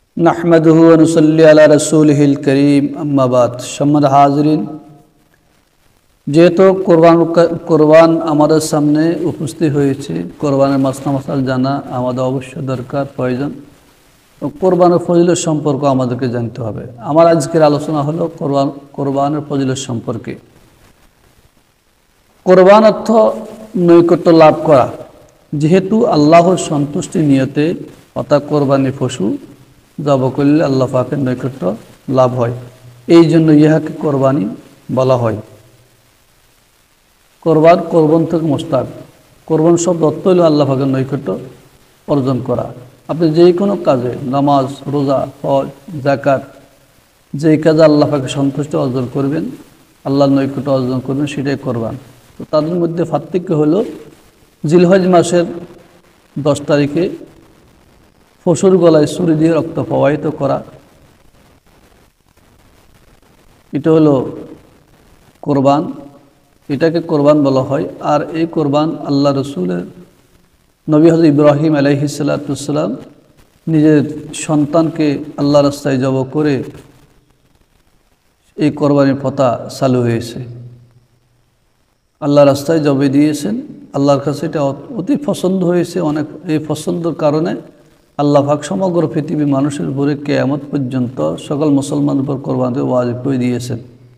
নাহমাদুহু ওয়া নুসাল্লি আলা রাসূলিহিল কারীম আম্মা বাদ। সম্মানিত হাজিরিন, যেহেতু কোরবান আমাদের সামনে উপস্থিত হয়েছে, কোরবানের মাসলা মাসাল জানা আমাদের অবশ্যই দরকার, প্রয়োজন। কোরবানের ফজিলত সম্পর্ক আমাদেরকে জানতে হবে। আমার আজকের আলোচনা হলো কোরবানের ফজিলত সম্পর্কে। কোরবান অর্থ নৈকট্য লাভ করা। যেহেতু আল্লাহর সন্তুষ্টি নিয়তে অর্থাৎ কোরবানি পশু জব করলে আল্লাহ পাকের নৈকট্য লাভ হয়, এই জন্য ইহাকে কোরবানি বলা হয়। কোরবান থেকে মোস্তাক। কোরবান শব্দ অর্থ হল আল্লাহ পাকের নৈকট্য অর্জন করা। আপনি যে কোনো কাজে, নামাজ, রোজা, হজ, যাকাত, যেই কাজে আল্লাহ পাকের সন্তুষ্টি অর্জন করবেন, আল্লাহর নৈকট্য অর্জন করবেন, সেটাই কোরবান। তো তাদের মধ্যে পার্থক্য হলো জিলহজ মাসের 10 তারিখে পশুর গলায় ছুরি দিয়ে রক্ত প্রবাহিত করা, এটা হলো কোরবান। এটাকে কোরবান বলা হয়। আর এই কোরবান আল্লাহ রসুলের নবী হযরত ইব্রাহিম আলাইহিস সালাম নিজের সন্তানকে আল্লাহ রাস্তায় জব করে এই কোরবানির প্রথা চালু হয়েছে। আল্লাহ রাস্তায় জবে দিয়েছেন, আল্লাহর কাছে এটা অতি পছন্দ হয়েছে। অনেক এই পছন্দের কারণে আল্লাহ পাক সমগ্র পৃথিবী মানুষের উপরে কিয়ামত পর্যন্ত সকল মুসলমানের উপর কোরবানকে ওয়াজিব করে দিয়েছেন।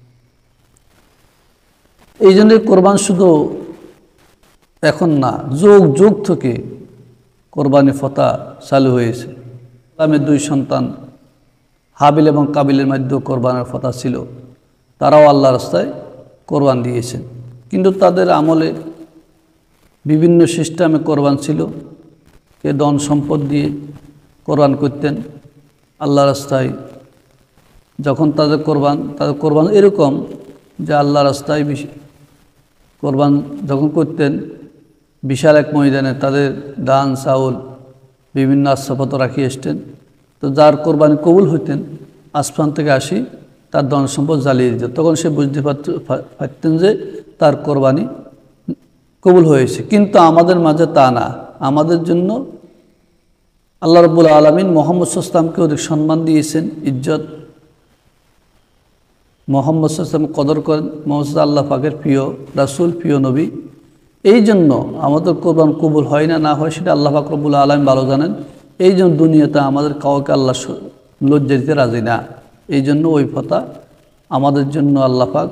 এই জন্য কোরবান শুধু এখন না, যুগ যুগ থেকে কোরবানি প্রথা চালু হয়েছে। ইসলামের 2 সন্তান হাবিল এবং কাবিলের মধ্যে কোরবানের প্রথা ছিল, তারাও আল্লাহ রাস্তায় কোরবান দিয়েছেন। কিন্তু তাদের আমলে বিভিন্ন সিস্টেমে কোরবান ছিল। কে ধন সম্পদ দিয়ে কোরবান করতেন আল্লাহ রাস্তায়। যখন তাদের কোরবান এরকম যে আল্লাহ রাস্তায় কোরবান যখন করতেন, বিশাল এক ময়দানে তাদের ধান, চাউল, বিভিন্ন আশ্রয়পত্র রাখিয়ে আসতেন। তো যার কোরবানি কবুল হইতেন, আসমান থেকে আসি তার ধন সম্পদ জ্বালিয়ে দিত। তখন সে বুঝতে পারতেন যে তার কোরবানি কবুল হয়েছে। কিন্তু আমাদের মাঝে তা না। আমাদের জন্য আল্লাহ রাব্বুল আলামিন মুহাম্মদ সাল্লাল্লাহু আলাইহি ওয়াসাল্লামকে অধিক সম্মান দিয়েছেন, ইজ্জত। মুহাম্মদ সাল্লাল্লাহু আলাইহি ওয়াসাল্লাম কদর করেন। মুহাম্মদ আল্লাহ পাকের প্রিয় রাসূল, প্রিয় নবী। এই জন্য আমাদের কোরবান কবুল হয় না হয় সেটা আল্লাহ পাক রব্বুল আলামিন ভালো জানেন। এই জন্য দুনিয়াতে আমাদের কাউকে আল্লাহ লজ্জা দিতে রাজি না। এই জন্য ওই প্রথা আমাদের জন্য আল্লাহ পাক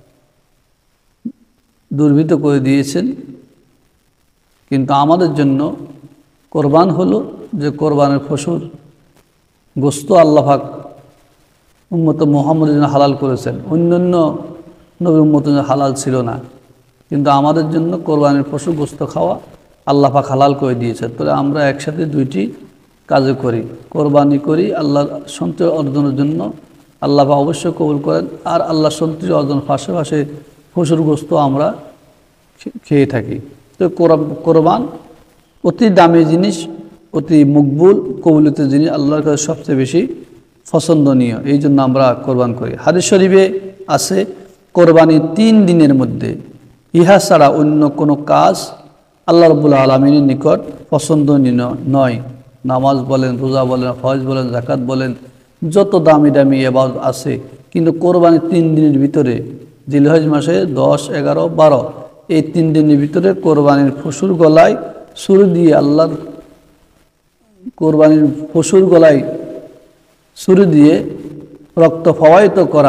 দুর্বৃত্ত করে দিয়েছেন। কিন্তু আমাদের জন্য কোরবান হলো যে কোরবানের পশুর গোশত আল্লাহ পাক উম্মত মুহাম্মদের জন্য হালাল করেছেন। অন্যান্য নবীর উম্মতের জন্য হালাল ছিল না, কিন্তু আমাদের জন্য কোরবানের পশু গোশত খাওয়া আল্লাহ পাক হালাল করে দিয়েছেন। তাহলে আমরা একসাথে 2টি কাজে করি, কোরবানি করি আল্লাহর সন্তুষ্টি অর্জনের জন্য, আল্লাহ পাক অবশ্যই কবুল করেন। আর আল্লাহর সন্তুষ্টি অর্জন পাশাপাশি পশুর গোশত আমরা খেয়ে থাকি। তো কোরবান অতি দামি জিনিস, অতি মকবুল, কবুলিত জিনিস, আল্লাহর কাছে সবচেয়ে বেশি পছন্দনীয়। এই জন্য আমরা কোরবান করি। হাদিস শরীফে আছে, কোরবানি 3 দিনের মধ্যে ইহা ছাড়া অন্য কোনো কাজ আল্লাহ রাব্বুল আলামিনের নিকট পছন্দনীয় নয়। নামাজ বলেন, রোজা বলেন, হজ বলেন, যাকাত বলেন, যত দামি দামি ইবাদত আছে, কিন্তু কোরবানি 3 দিনের ভিতরে, জিলহজ মাসে 10, 11, 12 এই 3 দিনের ভিতরে কোরবানির পশুর গলায় ছুরি দিয়ে আল্লাহর কোরবানির পশুর গলায় ছুরি দিয়ে রক্ত প্রবাহিত করা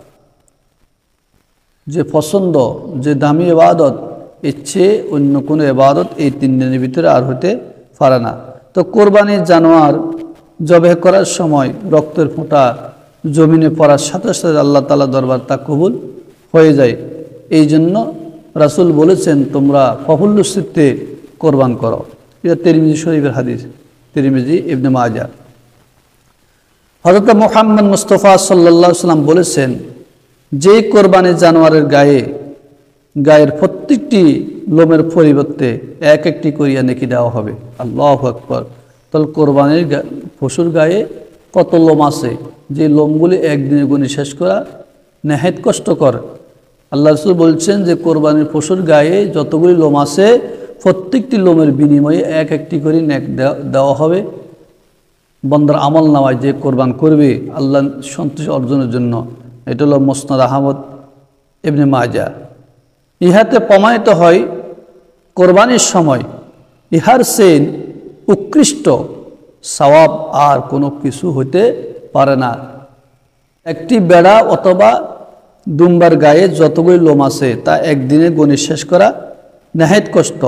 যে পছন্দ, যে দামি ইবাদত, এর চেয়ে অন্য কোনো ইবাদত এই 3 দিনের ভিতরে আর হতে পারে না। তো কোরবানির জানোয়ার জবাই করার সময় রক্তের ফোঁটা জমিনে পড়ার সাথে সাথে আল্লাহ তাআলা দরবার তা কবুল হয়ে যায়। এই জন্য রাসূল বলেছেন, তোমরা প্রফুল্ল চিত্তে কোরবান করো। এটা তিরমিজি শরীফের হাদিস, তিরমিজি, ইবনে মাজাহ। হযরত মুহাম্মদ মুস্তাফা সাল্লাল্লাহু আলাইহি ওয়াসাল্লাম বলেছেন, যে কোরবানি জানোয়ারের গায়ের প্রত্যেকটি লোমের পরিবর্তে একটি করিয়া নেকি দেওয়া হবে। আল্লাহু আকবার। তাহলে কোরবানির পশুর গায়ে কত লোম আছে, যে লোমগুলি একদিনে গুণে শেষ করা নেহায়েত কষ্টকর। আল্লাহ রাসূল বলছেন যে কোরবানির পশুর গায়ে যতগুলি লোম আছে, প্রত্যেকটি লোমের বিনিময়ে একটি করে নেক দেওয়া হবে। বন্দার আমল নামায় যে কোরবান করবে আল্লাহ সন্তুষ্টি অর্জনের জন্য, এটা হলো মুসনাদ আহমদ ইবনে মাজাহ। ইহাতে প্রমাণিত হয় কোরবানির সময় ইহার চেয়ে উৎকৃষ্ট সওয়াব আর কোনো কিছু হইতে পারে না। একটি বেড়া অথবা দুম্বার গায়ে যতগুলি লোম আছে তা একদিনে গণে শেষ করা নেহায়েত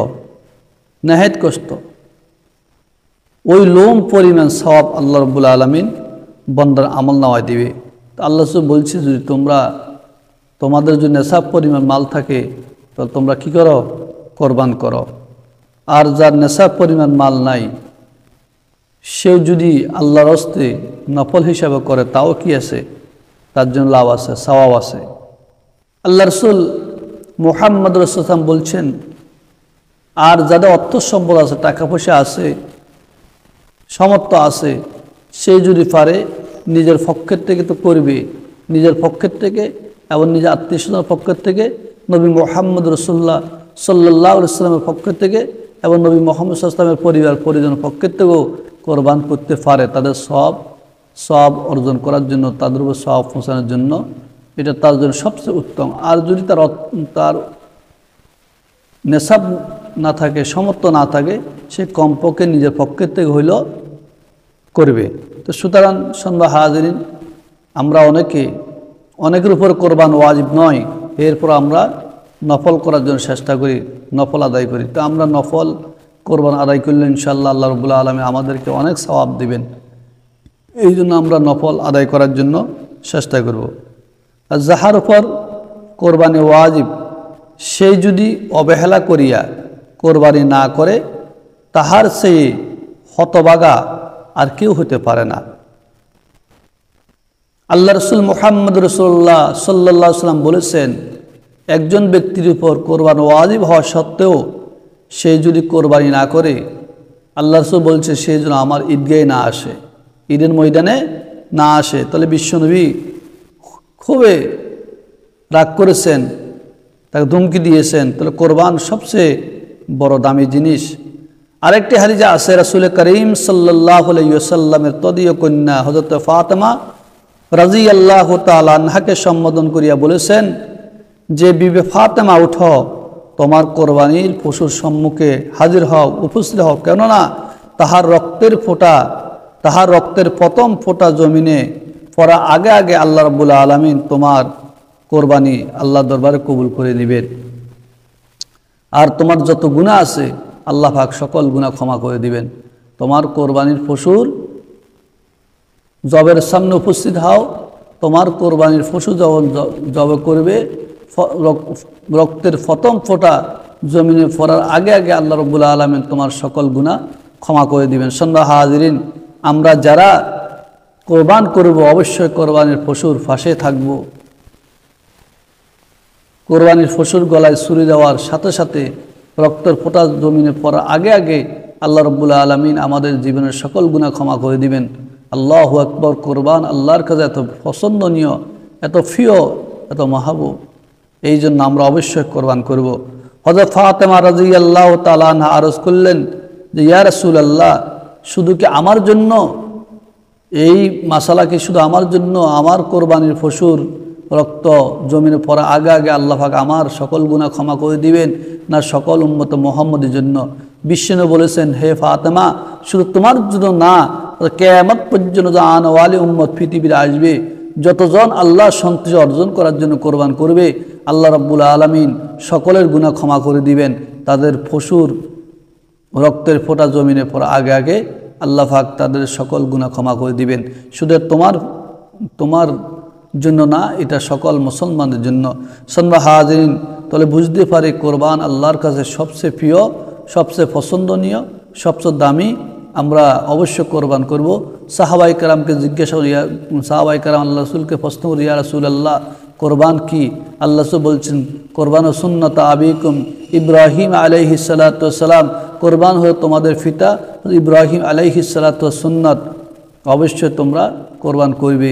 কষ্ট। ওই লোম পরিমাণ সওয়াব আল্লাহ রাব্বুল আলামিন বান্দার আমল নামায় দিবে। তো আল্লাহ বলছে, যদি তোমাদের যদি নেশাব পরিমাণ মাল থাকে তাহলে তোমরা কি করো? কোরবান করো। আর যার নেশাব পরিমাণ মাল নাই সেও যদি আল্লাহর হস্তে নফল হিসাবে করে তাও কি আছে? তার জন্য লাভ আছে, সওয়াব আছে। আল্লাহ রসুল মুহাম্মদ রাসূলুল্লাহ বলছেন, আর যাদের অর্থ সম্পদ আছে, টাকা পয়সা আছে, সামর্থ্য আছে, সে যদি পারে নিজের পক্ষের থেকে তো করবে, নিজের পক্ষের থেকে এবং নিজের আত্মীয় স্বজনের পক্ষের থেকে, নবী মুহাম্মদ রাসূলুল্লাহ সাল্লাল্লাহু আলাইহি ওয়াসাল্লামের পক্ষের থেকে এবং নবী মুহাম্মদ সাল্লাল্লাহু আলাইহি ওয়াসাল্লামের পরিবার পরিজনের পক্ষের থেকেও কোরবান করতে পারে। তাদের সব অর্জন করার জন্য, তাদের উপর সওয়াব পৌঁছানোর জন্য এটা তার জন্য সবচেয়ে উত্তম। আর যদি তার নেশাব না থাকে, সামর্থ্য না থাকে, সে কমপক্ষে নিজের পক্ষের থেকে হইলেও করবে। তো সুতরাং সন্ধ্যা হাজিরিন, আমরা অনেকের উপর কোরবান ওয়াজিব নয়, এরপর আমরা নফল করার জন্য চেষ্টা করি, নফল আদায় করি। তো আমরা নফল কোরবান আদায় করলে ইনশাআল্লাহ আল্লাহ রাব্বুল আলামিন আমাদেরকে অনেক সওয়াব দিবেন। এই জন্য আমরা নফল আদায় করার জন্য চেষ্টা করব। আর যাহার উপর কোরবানি ওয়াজিব, সেই যদি অবহেলা করিয়া কোরবানি না করে, তাহার সেই হতভাগা আর কেউ হতে পারে না। আল্লাহ রসুল মুহাম্মদ রাসূলুল্লাহ সাল্লাল্লাহু আলাইহি ওয়াসাল্লাম বলেছেন, একজন ব্যক্তির উপর কোরবান ওয়াজিব হওয়া সত্ত্বেও সে যদি কোরবানি না করে, আল্লাহ রসুল বলছে সে যেন আমার ঈদগাহে না আসে, ঈদের ময়দানে না আসে। তাহলে বিশ্বনবী খুবই রাগ করেছেন, তাকে ধমকি দিয়েছেন। তাহলে কোরবান সবচেয়ে বড় দামি জিনিস। আরেকটি হাদিসে আছে, রাসূল করিম সাল্লাল্লাহু আলাইহি ওয়াসাল্লামের তদীয় কন্যা হযরত ফাতেমা রাদিয়াল্লাহু তাআলা আনহাকে সম্বোধন করিয়া বলেছেন যে, বিবি ফাতেমা উঠো, তোমার কোরবানির পশুর সম্মুখে হাজির হও, উপস্থিত হও, কেননা তাহার রক্তের প্রথম ফোঁটা জমিনে পড়া আগে আগে আল্লাহ রাব্বুল আলামিন তোমার কোরবানি আল্লাহ দরবারে কবুল করে নেবেন। আর তোমার যত গুনাহ আছে আল্লাহ পাক সকল গুনাহ ক্ষমা করে দিবেন। তোমার কোরবানির পশুর জবের সামনে উপস্থিত হও, তোমার কোরবানির পশু যখন জবে করবে, রক্তের প্রথম ফোঁটা জমিনে পড়ার আগে আগে আল্লাহ রাব্বুল আলামিন তোমার সকল গুনাহ ক্ষমা করে দিবেন। সন্ধ্যা হাজিরিন, আমরা যারা কোরবান করব অবশ্যই কোরবানির পশুর পাশে থাকব। কোরবানির পশুর গলায় ছুরি দেওয়ার সাথে সাথে রক্তের ফোঁটা জমিনে পড়ার আগে আগে আল্লাহ রাব্বুল আলামিন আমাদের জীবনের সকল গুনাহ ক্ষমা করে দিবেন। আল্লাহু আকবার। কোরবান আল্লাহর কাছে এত পছন্দনীয়, এত প্রিয়, এত মাহবুব, এই জন্য আমরা অবশ্যই কোরবান করব। হযরত ফাতেমা রাদিয়াল্লাহু তাআলা আনহা আরজ করলেন যে, ইয়া রাসূলুল্লাহ, শুধু কি আমার জন্য এই মাসালা, কি শুধু আমার জন্য আমার কোরবানির পশুর রক্ত জমিনে পড়া আগে আগে আল্লাহ পাক আমার সকল গুনাহ ক্ষমা করে দিবেন, না সকল উম্মত মুহাম্মদের জন্য? বিশ্বনবী বলেছেন, হে ফাতেমা, শুধু তোমার জন্য না, কিয়ামত পর্যন্ত যে আনওয়ালি উম্মত পৃথিবীর আসবে, যতজন আল্লাহ সন্তুষ্টি অর্জন করার জন্য কোরবান করবে, আল্লাহ রাব্বুল আলামিন সকলের গুনাহ ক্ষমা করে দিবেন। তাদের পশুর রক্তের ফোঁটা জমিনে পড়া আগে আগে আল্লাহ পাক তাদের সকল গুনাহ ক্ষমা করে দিবেন। শুধু তোমার জন্য না, এটা সকল মুসলমানদের জন্য। সন্ধ্যা হাজিরিন, তাহলে বুঝতে পারি কোরবান আল্লাহর কাছে সবচেয়ে প্রিয়, সবচেয়ে পছন্দনীয়, সবচেয়ে দামি। আমরা অবশ্য কোরবান করব। সাহাবাই কেরামকে জিজ্ঞাসা করি, সাহাবাই কেরাম আল্লাহ রসুলকে প্রশ্ন করি, ইয়া রাসূলুল্লাহ, কোরবান কি? আল্লাহ রসুল বলছেন, কোরবান ও সুন্নাত আবিকুম ইব্রাহিম আলাইহিস সালাতু ওয়াস সালাম, কোরবান হয়ে তোমাদের পিতা ইব্রাহিম আলাইহিস সালাতু ওয়াস সুন্নাত। অবশ্যই তোমরা কোরবান করবে।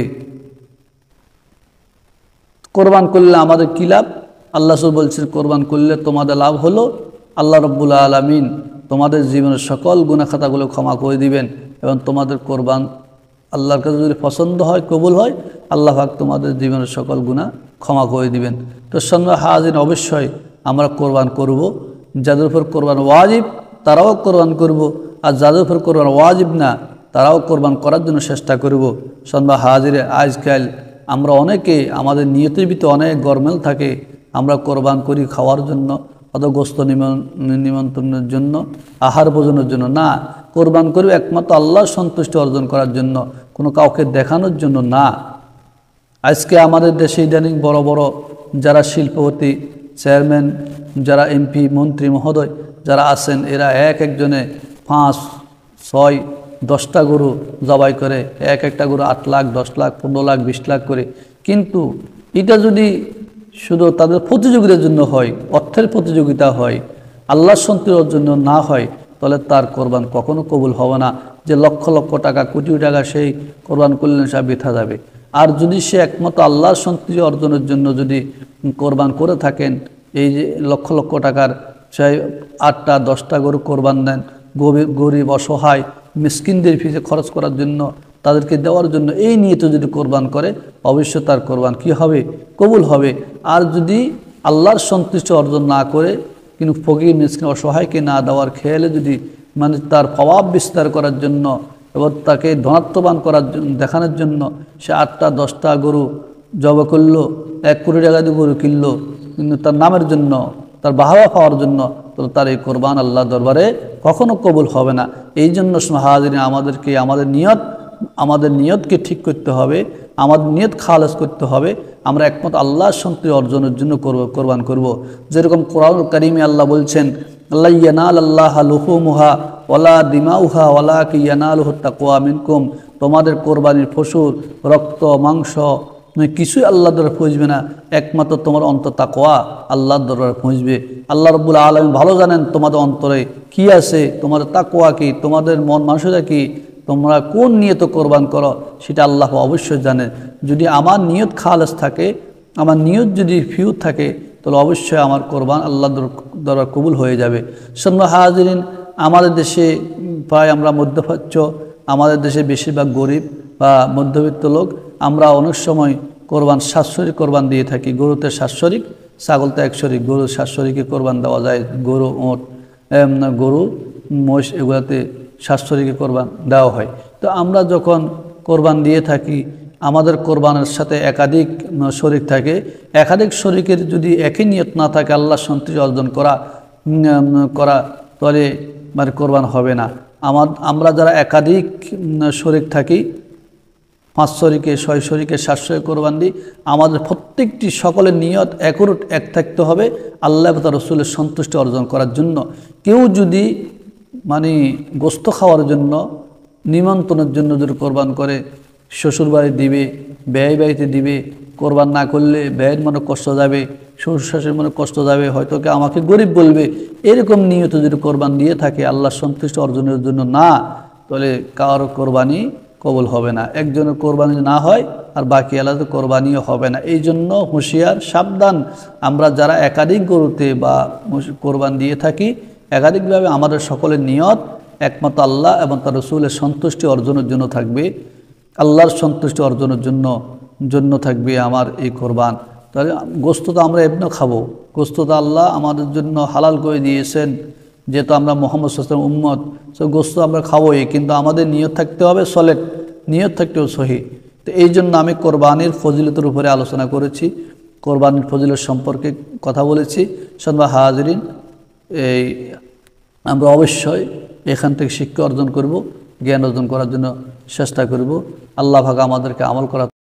কোরবান করলে আমাদের কী লাভ? আল্লাহ রাসূল বলছেন, কোরবান করলে তোমাদের লাভ হলো আল্লাহ রাব্বুল আলামিন তোমাদের জীবনের সকল গুনাহ খাতাগুলো ক্ষমা করে দিবেন এবং তোমাদের কোরবান আল্লাহর কাছে যদি পছন্দ হয়, কবুল হয়, আল্লাহ পাক তোমাদের জীবনের সকল গুনাহ ক্ষমা করে দিবেন। তো সন্ধ্যা হাজির অবশ্যই আমরা কোরবান করব। যাদের উপর কোরবান ওয়াজিব তারাও কোরবান করব, আর যাদের উপর কোরবান ওয়াজিব না তারাও কোরবান করার জন্য চেষ্টা করব। সন্ধ্যা হাজিরে আজকাল আমরা অনেকে আমাদের নিয়তের ভিতরে অনেক গরমিল থাকে, আমরা কোরবান করি খাওয়ার জন্য, অত গোস্ত নিমন্ত্রণের জন্য, আহার ভোজনের জন্য না। কোরবান করবে একমাত্র আল্লাহর সন্তুষ্টি অর্জন করার জন্য, কোনো কাউকে দেখানোর জন্য না। আজকে আমাদের দেশে ইদানিং বড় বড় যারা শিল্পপতি, চেয়ারম্যান, যারা এমপি, মন্ত্রী মহোদয় যারা আছেন, এরা এক একজনে 5, 6, 10টা গরু জবাই করে, একটা গরু 8 লাখ, 10 লাখ, 15 লাখ, 20 লাখ করে। কিন্তু এটা যদি শুধু তাদের প্রতিযোগিতার জন্য হয়, অর্থের প্রতিযোগিতা হয়, আল্লাহর সন্তুষ্টির জন্য না হয়, তাহলে তার কোরবান কখনো কবুল হবে না। যে লক্ষ লক্ষ টাকা, কোটি টাকা সেই কোরবান করলেন সে বৃথা যাবে। আর যদি সে একমাত্র আল্লাহর সন্তুষ্টি অর্জনের জন্য যদি কোরবান করে থাকেন, এই যে লক্ষ লক্ষ টাকার সেই 8টা 10টা গরু কোরবান দেন, গরিব অসহায় মিসকিনদের পিছে খরচ করার জন্য, তাদেরকে দেওয়ার জন্য, এই নিয়ে তো যদি কোরবান করে অবশ্যই তার কোরবান কি হবে? কবুল হবে। আর যদি আল্লাহর সন্তুষ্টি অর্জন না করে কিন্তু ফকির মিসকিন অসহায়কে না দেওয়ার খেয়ালে যদি মানে তার প্রভাব বিস্তার করার জন্য এবং তাকে ধনাত্মবান করার জন্য, দেখানোর জন্য সে 8টা 10টা গরু জবাই করলো, 1 কোটি টাকা দিয়ে গরু কিনলো, কিন্তু তার নামের জন্য, তার বাহবা পাওয়ার জন্য, তো তার এই কোরবান আল্লাহ দরবারে কখনো কবুল হবে না। এই জন্য হাজিরিন আমাদেরকে আমাদের নিয়তকে ঠিক করতে হবে, আমাদের নিয়ত খালেস করতে হবে। আমরা একমাত্র আল্লাহর সন্তুষ্টি অর্জনের জন্য কোরবান করব। যেরকম কোরআনুল কারীমে আল্লাহ বলছেন, আল্লাহ ইয়ানালাল্লাহু লুহুমুহা ওয়ালা দিমাউহা ওয়ালাকিন ইয়ানালুহুত তাকওয়া মিনকুম। তোমাদের কোরবানির পশুর রক্ত মাংস কিছুই আল্লাহর দ্বারা পৌঁছবে না, একমাত্র তোমার অন্তর তাকওয়া আল্লাহর দ্বারা পৌঁছবে। আল্লাহ রাব্বুল আলামিন ভালো জানেন তোমাদের অন্তরে কি আছে, তোমাদের তাকওয়া কি, তোমাদের মন মানসিকতা কি, তোমরা কোন নিয়ত কোরবান করো সেটা আল্লাহ অবশ্যই জানেন। যদি আমার নিয়ত খালেস থাকে, আমার নিয়ত যদি ফিউর থাকে, তাহলে অবশ্যই আমার কোরবান আল্লাহ দ্বারা কবুল হয়ে যাবে। সন্ধ্যা হাজিরিন আমাদের দেশে প্রায় আমরা মধ্যপ্রাচ্য, আমাদের দেশে বেশিরভাগ গরিব বা মধ্যবিত্ত লোক, আমরা অনেক সময় কোরবান 7 শরিক কোরবান দিয়ে থাকি। গরুতে 7 শরিক, ছাগলতে 1 শরিক, গরু 7 শরিকে কোরবান দেওয়া যায়। গরু, ওট, গরু, মহিষ এগুলোতে 7 শরিকে কোরবান দেওয়া হয়। তো আমরা যখন কোরবান দিয়ে থাকি, আমাদের কোরবানের সাথে একাধিক শরিক থাকে। একাধিক শরিকের যদি একই নিয়ত না থাকে আল্লাহ সন্তুষ্টি অর্জন করা তাহলে মানে কোরবান হবে না। আমরা যারা একাধিক শরিক থাকি, 5 শরিকে, 6 শরিকে, 7 শরিকে কোরবান দিই, আমাদের প্রত্যেকটি সকলের নিয়ত এক থাকতে হবে আল্লাহ এবং তার রাসূলের সন্তুষ্টি অর্জন করার জন্য। কেউ যদি মানে গোস্ত খাওয়ার জন্য, নিমন্ত্রণের জন্য যদি কোরবান করে, শ্বশুরবাড়ি দিবে, ব্যয় বাড়িতে দিবে, কোরবান না করলে ব্যয়ের মনে কষ্ট যাবে, শ্বশুর শাশুড়ির মনে কষ্ট যাবে, হয়তো কে আমাকে গরিব বলবে, এরকম নিয়ত যদি কোরবান দিয়ে থাকে আল্লাহর সন্তুষ্টি অর্জনের জন্য না, তাহলে কারো কোরবানি কবুল হবে না। একজনের কোরবানি না হয় আর বাকি আলাদা কোরবানিও হবে না। এই জন্য হুঁশিয়ার, সাবধান। আমরা যারা একাধিক গরুতে বা কোরবান দিয়ে থাকি, একাধিকভাবে আমাদের সকলের নিয়ত একমাত্র আল্লাহ এবং তার রাসূলের সন্তুষ্টি অর্জনের জন্য থাকবে, আল্লাহর সন্তুষ্টি অর্জনের জন্য থাকবে আমার এই কোরবান। তাহলে গোস্ত তো আমরা এমনি খাবো, গোস্ত তো আল্লাহ আমাদের জন্য হালাল করে দিয়েছেন, যেহেতু আমরা মুহাম্মদ সাল্লাল্লাহু আলাইহি ওয়াসাল্লাম উম্মত, সো গোস্ত আমরা খাবোই, কিন্তু আমাদের নিয়ত থাকতে হবে সলেট, নিয়ত থাকতে হবে সহি। তো এই জন্য আমি কোরবানির ফজিলতের উপরে আলোচনা করেছি, কোরবানির ফজিলত সম্পর্কে কথা বলেছি। সন্ধ্যা হাজিরিন, এই আমরা অবশ্যই এখান থেকে শিক্ষা অর্জন করব, জ্ঞান অর্জন করার জন্য চেষ্টা করব। আল্লাহ পাক আমাদেরকে আমল করা